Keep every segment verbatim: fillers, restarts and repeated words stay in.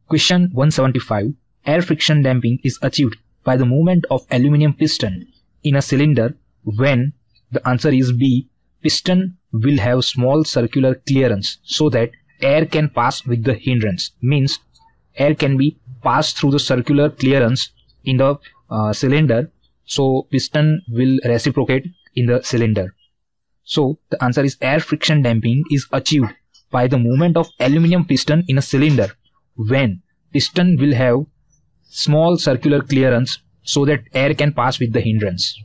Question one seventy-five. Air friction damping is achieved by the movement of aluminum piston in a cylinder when the answer is B. Piston will have small circular clearance so that air can pass with the hindrance. Means air can be passed through the circular clearance in the uh, cylinder, so piston will reciprocate in the cylinder. So the answer is air friction damping is achieved by the movement of aluminum piston in a cylinder when piston will have small circular clearance so that air can pass with the hindrance.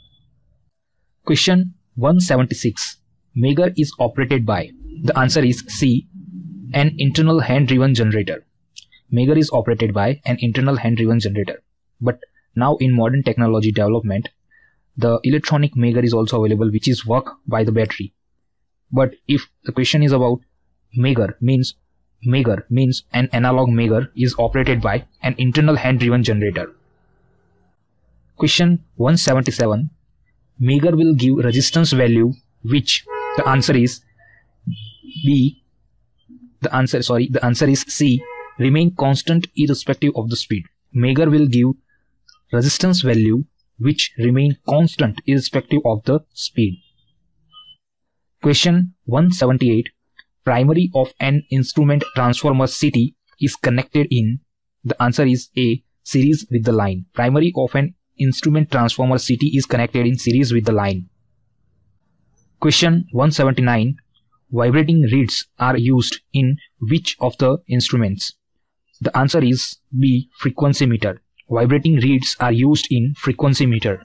Question one seventy-six. Megger is operated by. The answer is C. An internal hand-driven generator. Megger is operated by an internal hand-driven generator. But now in modern technology development, the electronic Megger is also available, which is work by the battery. But if the question is about Megger, means Megger means an analog Megger is operated by an internal hand-driven generator. Question one seventy-seven. Megger will give resistance value which the answer is B. The answer sorry the answer is C. Remain constant irrespective of the speed. Megger will give resistance value which remain constant irrespective of the speed. Question one seventy-eight. Primary of an instrument transformer C T is connected in. The answer is A. Series with the line. Primary of an instrument transformer C T is connected in series with the line. Question one seventy-nine. Vibrating reeds are used in which of the instruments? The answer is B. Frequency meter. Vibrating reeds are used in frequency meter.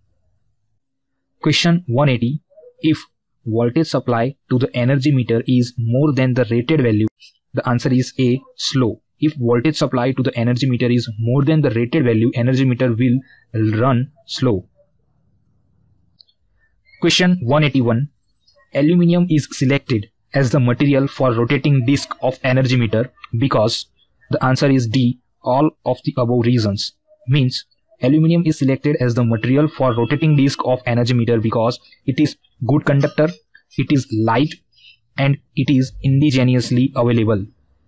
Question one eighty. If voltage supply to the energy meter is more than the rated value, the answer is A. Slow. If voltage supply to the energy meter is more than the rated value, energy meter will run slow. Question one eighty-one. Aluminium is selected as the material for rotating disc of energy meter because the answer is D. All of the above reasons. Means aluminium is selected as the material for rotating disc of energy meter because it is good conductor, it is light, and it is indigenously available.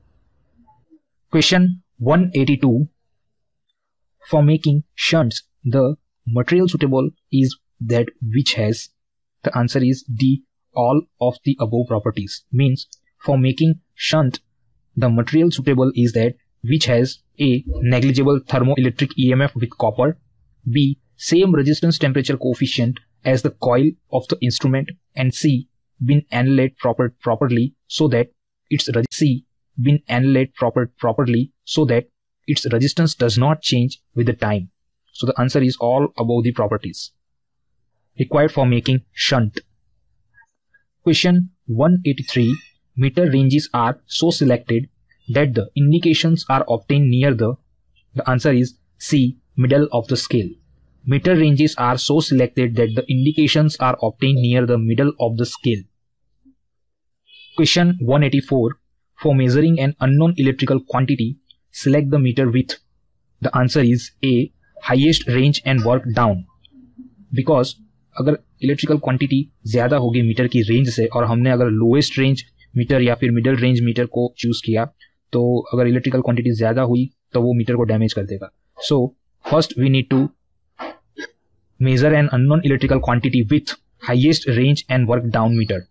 Question one eighty-two. For making shunts, the material suitable is that which has. The answer is D. All of the above properties. Means for making shunt, the material suitable is that which has A. Negligible thermoelectric E M F with copper, B. Same resistance temperature coefficient as the coil of the instrument, and C. Been annealed proper, properly so that its C. Been annealed proper, properly so that its resistance does not change with the time. So the answer is all above the properties required for making shunt. Question one eighty-three. Meter ranges are so selected that the indications are obtained near the. The answer is C. Middle of the scale. Meter ranges are so selected that the indications are obtained near the middle of the scale. Question one eighty-four. For measuring an unknown electrical quantity, select the meter with. The answer is A. Highest range and work down. Because अगर electrical quantity ज्यादा होगी metre की range से और हमने अगर lowest range meter या फिर मिडिल रेंज मीटर को चूज किया, तो अगर इलेक्ट्रिकल क्वांटिटी ज्यादा हुई तो वो मीटर को डैमेज कर देगा. So first we need to measure an unknown electrical quantity with highest range and work down meter.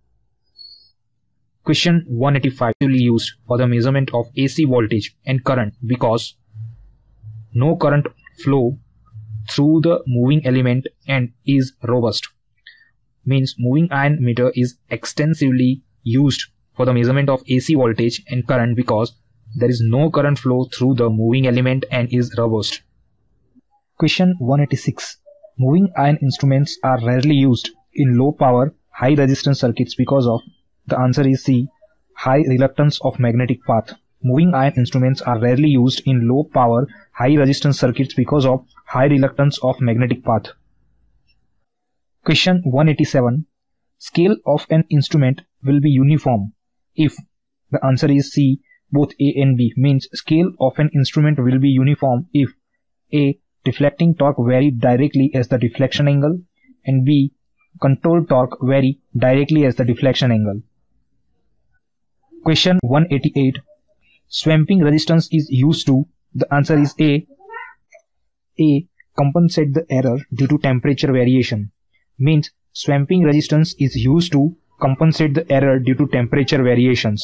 Question one eighty-five is used for the measurement of A C voltage and current because no current flow through the moving element and is robust. Means moving iron meter is extensively used for the measurement of A C voltage and current because there is no current flow through the moving element and is robust. Question one eighty-six. Moving iron instruments are rarely used in low power high resistance circuits because of. The answer is C. High reluctance of magnetic path. Moving iron instruments are rarely used in low power high resistance circuits because of high reluctance of magnetic path. Question one eighty-seven. Scale of an instrument will be uniform if. The answer is C. Both A and B. Means scale of an instrument will be uniform if A. Deflecting torque vary directly as the deflection angle, and B. Control torque vary directly as the deflection angle. Question one eighty-eight. swamping resistance is used to? The answer is A. A. Compensate the error due to temperature variation. Means swamping resistance is used to compensate the error due to temperature variations.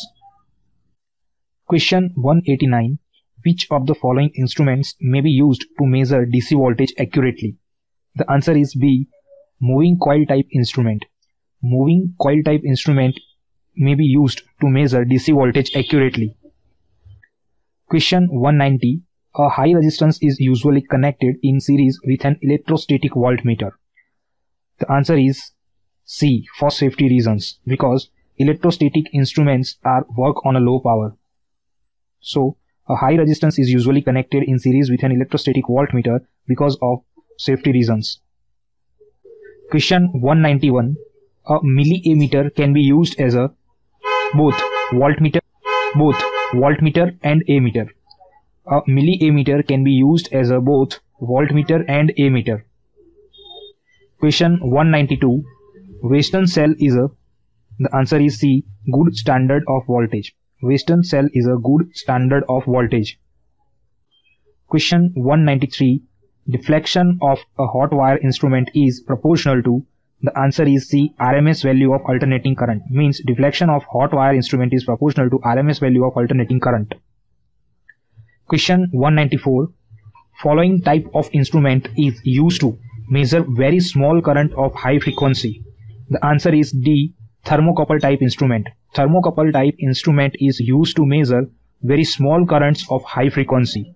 Question one eighty-nine. Which of the following instruments may be used to measure D C voltage accurately? The answer is B. Moving coil type instrument. Moving coil type instrument may be used to measure D C voltage accurately. Question one ninety. A high resistance is usually connected in series with an electrostatic voltmeter. The answer is C, for safety reasons, because electrostatic instruments are work on a low power. So a high resistance is usually connected in series with an electrostatic voltmeter because of safety reasons. Question one ninety-one. A milliammeter can be used as a both voltmeter, both voltmeter and ammeter. A milliammeter can be used as a both voltmeter and ammeter. Question one ninety-two. Western cell is a, the answer is C, good standard of voltage. Western cell is a good standard of voltage. Question one ninety-three. Deflection of a hot wire instrument is proportional to, the answer is C, R M S value of alternating current. Means deflection of hot wire instrument is proportional to R M S value of alternating current. Question one ninety-four. Following type of instrument is used to measure very small current of high frequency. The answer is D, thermocouple type instrument. Thermocouple type instrument is used to measure very small currents of high frequency.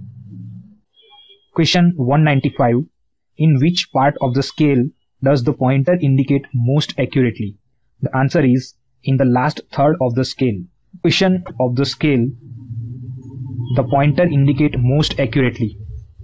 Question one ninety-five. In which part of the scale does the pointer indicate most accurately? The answer is in the last third of the scale. Question of the scale the pointer indicate most accurately.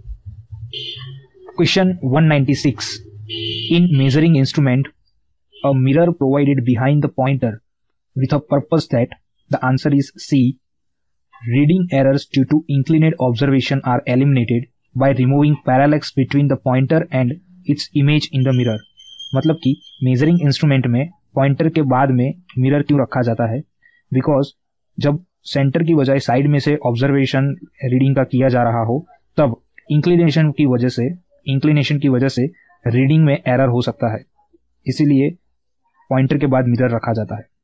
Question one ninety-six. In measuring instrument, a mirror provided behind the pointer with a purpose that, the answer is C, reading errors due to inclined observation are eliminated by removing parallax between the pointer and its image in the mirror. मतलब कि measuring instrument में pointer के बाद में mirror क्यों रखा जाता है? बिकॉज जब सेंटर की बजाय साइड में से ऑब्जर्वेशन रीडिंग का किया जा रहा हो तब इंक्लिनेशन की वजह से इंक्लिनेशन की वजह से रीडिंग में एरर हो सकता है, इसीलिए पॉइंटर के बाद मिरर रखा जाता है.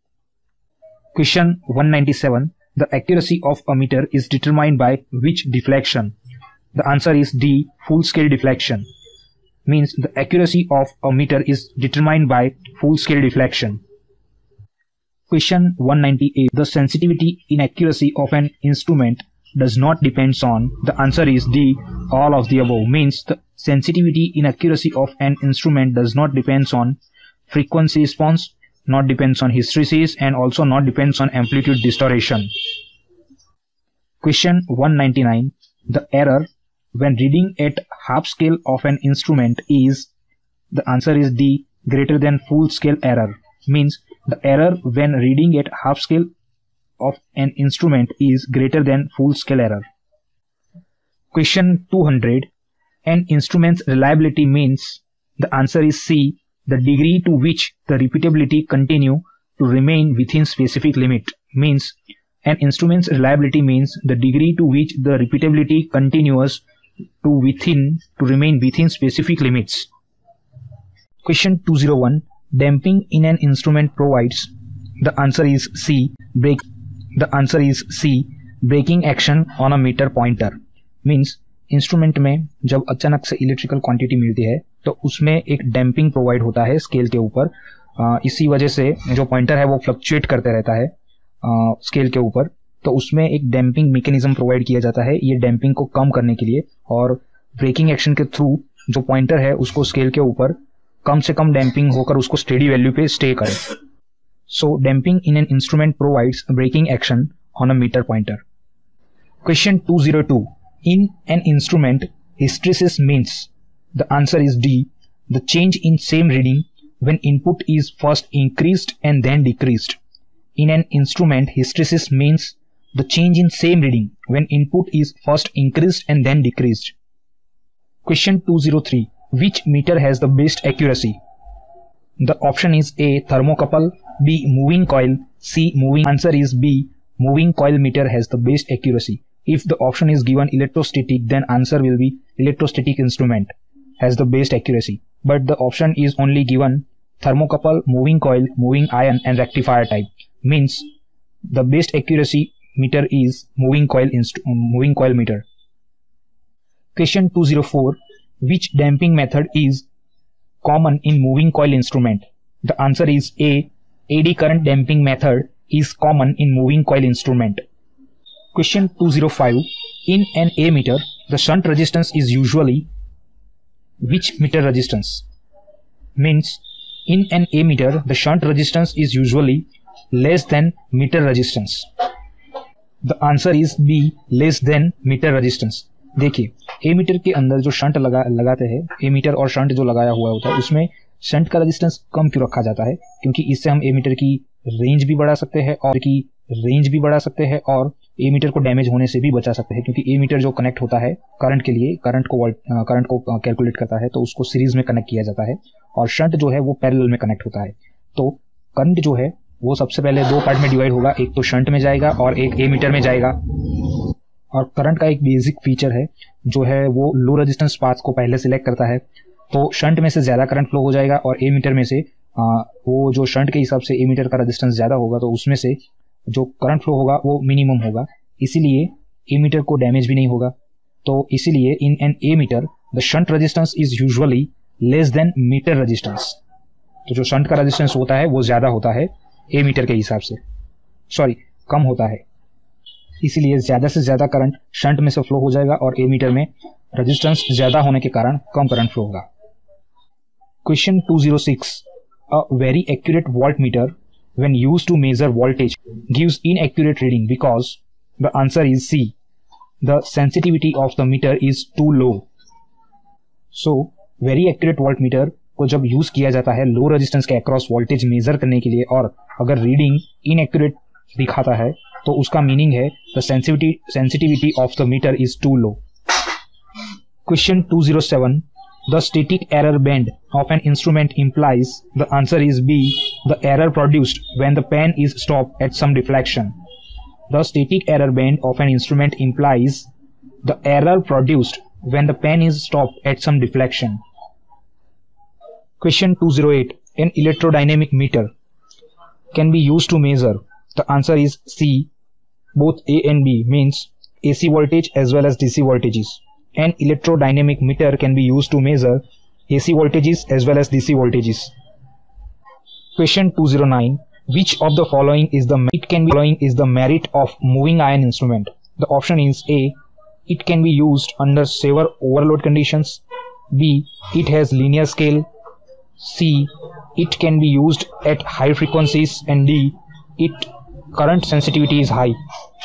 Question one ninety-seven. The accuracy of a meter is determined by which deflection? The answer is D, full scale deflection. Means the accuracy of a meter is determined by full scale deflection. Question one ninety-eight. The sensitivity inaccuracy of an instrument does not depends on, the answer is D, all of the above. Means the sensitivity inaccuracy of an instrument does not depends on frequency response, not depends on hysteresis, and also not depends on amplitude distortion. Question one ninety-nine. The error when reading at half scale of an instrument is, the answer is D, greater than full scale error. Means the error when reading at half scale of an instrument is greater than full scale error. Question two hundred. An instrument's reliability means, the answer is C, the degree to which the repeatability continue to remain within specific limit. Means an instrument's reliability means the degree to which the repeatability continues to within to remain within specific limits. Question two oh one. Damping in an instrument provides, the answer is C, break the answer is C, braking action on a meter pointer. Means instrument में जब अचानक से electrical quantity मिलती है तो उसमें एक damping provide होता है स्केल के ऊपर. इसी वजह से जो पॉइंटर है वो फ्लक्चुएट करते रहता है स्केल के ऊपर, तो उसमें एक डैम्पिंग मैकेनिज्म प्रोवाइड किया जाता है ये डैम्पिंग को कम करने के लिए, और ब्रेकिंग एक्शन के थ्रू जो पॉइंटर है उसको स्केल के ऊपर कम से कम डैम्पिंग होकर उसको स्टेडी वैल्यू पे स्टे करे. So damping in an instrument provides braking action on a meter pointer. Question two oh two. In an instrument, hysteresis means, the answer is D, the change in same reading when input is first increased and then decreased. In an instrument, hysteresis means the change in same reading when input is first increased and then decreased. Question two oh three. Which meter has the best accuracy? The option is A, thermocouple, B, moving coil, C, moving. Answer is B, moving coil meter has the best accuracy? If the option is given electrostatic, then answer will be electrostatic instrument has the best accuracy. But the option is only given thermocouple, moving coil, moving iron and rectifier type. Means the best accuracy meter is moving coil inst moving coil meter. Question two oh four. Which damping method is common in moving coil instrument? The answer is A. Eddy current damping method is common in moving coil instrument. Question two oh five. In an ammeter, the shunt resistance is usually which meter resistance? Means in an ammeter, the shunt resistance is usually less than meter resistance. The answer is B. Less than meter resistance. देखिए ammeter के अंदर जो shunt लगा लगाते हैं, ammeter और shunt जो लगाया हुआ होता है उसमें शंट का रेजिस्टेंस कम क्यों रखा जाता है? क्योंकि इससे हम एमीटर की रेंज भी बढ़ा सकते हैं और की रेंज भी बढ़ा सकते हैं और एमीटर को डैमेज होने से भी बचा सकते हैं। क्योंकि एमीटर जो कनेक्ट होता है करंट के लिए, करंट को करंट को कैलकुलेट करता है तो उसको सीरीज में कनेक्ट किया जाता है और शंट जो है वो पैरेलल में कनेक्ट होता है। तो करंट जो है वो सबसे पहले दो पार्ट में डिवाइड होगा, एक तो शंट में जाएगा और एक एमीटर में जाएगा। और करंट का एक बेसिक फीचर है जो है वो लो रेजिस्टेंस पाथ को पहले सिलेक्ट करता है, तो शंट में से ज्यादा करंट फ्लो हो जाएगा और एमीटर में से आ, वो जो शंट के हिसाब से एमीटर का रेजिस्टेंस ज्यादा होगा तो उसमें से जो करंट फ्लो होगा वो मिनिमम होगा, इसीलिए एमीटर को डैमेज भी नहीं होगा। तो इसीलिए in an ammeter the shunt resistance is usually less than meter resistance. तो जो शंट का रेजिस्टेंस होता है वो ज्यादा होता है एमीटर के हिसाब से, सॉरी कम होता है, इसीलिए ज्यादा से ज्यादा करंट शंट में से फ्लो हो जाएगा और एमीटर में रेजिस्टेंस ज्यादा होने के कारण कम करंट फ्लो होगा। Question two oh six. A very accurate voltmeter when used to measure voltage gives inaccurate reading because the answer is C. The sensitivity of the meter is too low. So very accurate voltmeter को जब use किया जाता है low resistance के across voltage measure करने के लिए और अगर रीडिंग इनएक्यूरेट दिखाता है तो उसका मीनिंग है the sensitivity sensitivity of the meter is too low. Question two oh seven. The static error band of an instrument implies the answer is B. The error produced when the pen is stopped at some deflection. The static error band of an instrument implies the error produced when the pen is stopped at some deflection. Question two oh eight. An electrodynamic meter can be used to measure. The answer is C. Both A and B means A C voltage as well as D C voltages. An electrodynamic meter can be used to measure A C voltages as well as D C voltages. Question two oh nine. Which of the following is the it can be following is the merit of moving iron instrument? The option is A. It can be used under severe overload conditions. B. It has linear scale. C. It can be used at high frequencies. And D. It current sensitivity is high.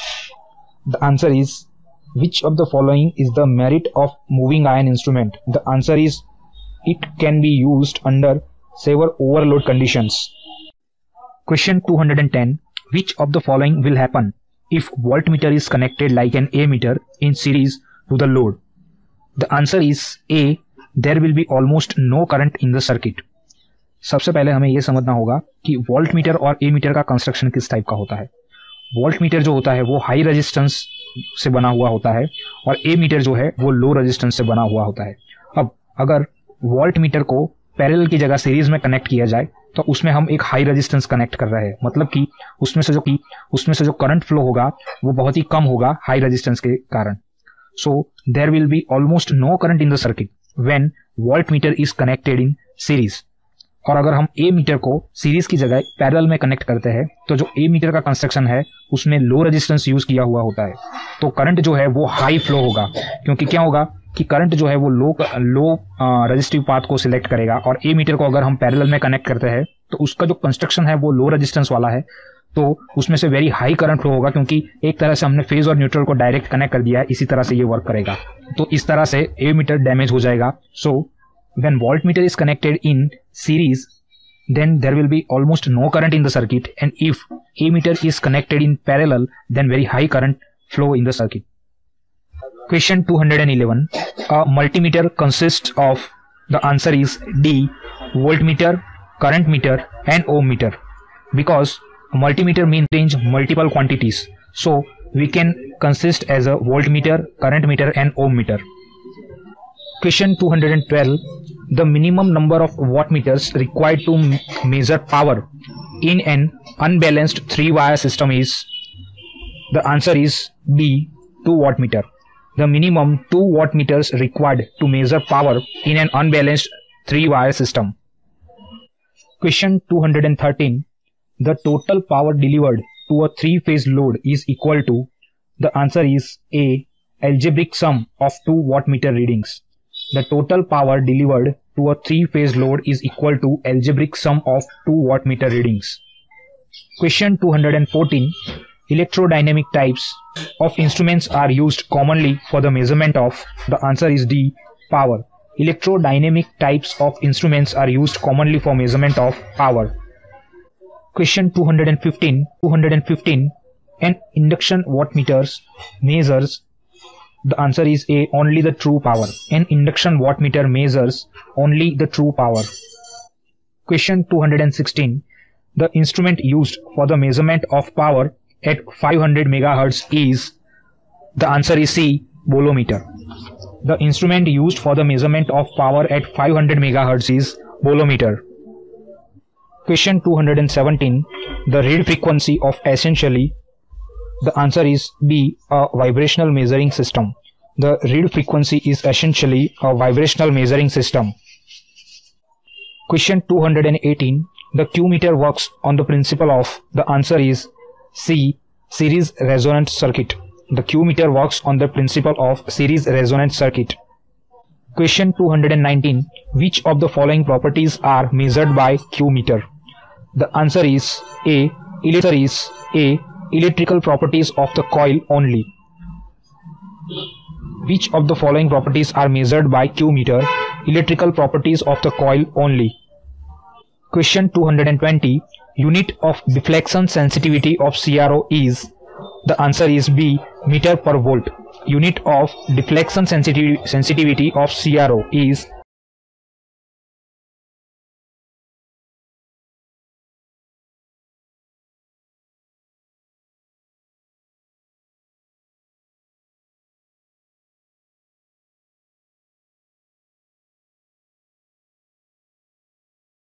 The answer is which of the following is the merit of moving iron instrument? The answer is it can be used under severe overload conditions. Question two hundred ten. Which of the following will happen if voltmeter is connected like an ammeter in series to the load? The answer is A. There will be almost no current in the circuit. सबसे पहले हमें यह समझना होगा कि voltmeter और ammeter का construction किस टाइप का होता है। वोल्टमीटर जो होता है वो हाई रेजिस्टेंस से बना हुआ होता है और ए मीटर जो है वो लो रेजिस्टेंस से बना हुआ होता है। अब अगर वोल्ट मीटर को पैरेलल की जगह सीरीज में कनेक्ट किया जाए तो उसमें हम एक हाई रेजिस्टेंस कनेक्ट कर रहे हैं, मतलब कि उसमें से जो कि उसमें से जो करंट फ्लो होगा वो बहुत ही कम होगा हाई रेजिस्टेंस के कारण। So there will be almost no current in the circuit when volt meter is connected in series. और अगर हम ए मीटर को सीरीज की जगह पैरेलल में कनेक्ट करते हैं तो जो ए मीटर का कंस्ट्रक्शन है उसमें लो रेजिस्टेंस यूज किया हुआ होता है, तो करंट जो है वो हाई फ्लो होगा। क्योंकि क्या होगा कि करंट जो है वो लो लो रेजिस्टिव पाथ को सिलेक्ट करेगा और ए मीटर को अगर हम पैरेलल में कनेक्ट करते हैं तो उसका जो कंस्ट्रक्शन है वो लो रेजिस्टेंस वाला है, तो उसमें से वेरी हाई करंट फ्लो होगा क्योंकि एक तरह से हमने फेज और न्यूट्रल को डायरेक्ट कनेक्ट कर दिया है, इसी तरह से ये वर्क करेगा। तो इस तरह से ए मीटर डैमेज हो जाएगा। So when voltmeter is connected in series then there will be almost no current in the circuit, and if ammeter is connected in parallel then very high current flow in the circuit. Question two hundred eleven. A multimeter consists of, the answer is D, voltmeter, current meter and ohm meter, because a multimeter means range multiple quantities, So we can consist as a voltmeter, current meter and ohm meter. Question two hundred twelve. The minimum number of wattmeters required to measure power in an unbalanced three-wire system is? The answer is B. two wattmeter. The minimum two wattmeters required to measure power in an unbalanced three-wire system. Question two hundred thirteen. The total power delivered to a three-phase load is equal to? The answer is A. Algebraic sum of two wattmeter readings. The total power delivered to a three-phase load is equal to algebraic sum of two wattmeter readings. Question two hundred fourteen. Electrodynamic types of instruments are used commonly for the measurement of? The answer is D. Power. Electrodynamic types of instruments are used commonly for measurement of power. Question two hundred fifteen. two hundred fifteen. An induction wattmeter measures? The answer is A. Only the true power. An induction wattmeter measures only the true power. Question two hundred sixteen. The instrument used for the measurement of power at five hundred megahertz is? The answer is C. Bolometer. The instrument used for the measurement of power at five hundred megahertz is bolometer. Question two hundred seventeen. The reed frequency of essentially? The answer is B. A vibrational measuring system. The reed frequency is essentially a vibrational measuring system. Question two hundred eighteen. The Q meter works on the principle of? The answer is C. Series resonant circuit. The Q meter works on the principle of series resonant circuit. Question two hundred nineteen. Which of the following properties are measured by Q meter? The answer is A. Answer is A. Electrical properties of the coil only. Which of the following properties are measured by Q meter? Electrical properties of the coil only. Question two hundred twenty. Unit of deflection sensitivity of C R O is? The answer is B. Meter per volt. Unit of deflection sensitivity sensitivity of C R O is